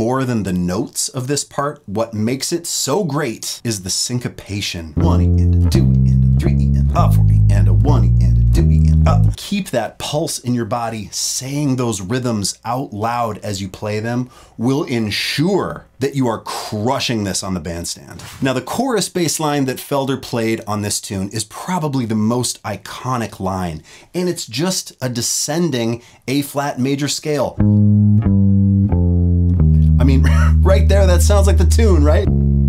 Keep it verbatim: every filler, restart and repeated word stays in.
more than the notes of this part, what makes it so great is the syncopation. One E and a two E and a three E and a four E and a one E and a two E and up. Keep that pulse in your body. Saying those rhythms out loud as you play them will ensure that you are crushing this on the bandstand. Now, the chorus bass line that Felder played on this tune is probably the most iconic line, and it's just a descending A-flat major scale. I mean, right there, that sounds like the tune, right?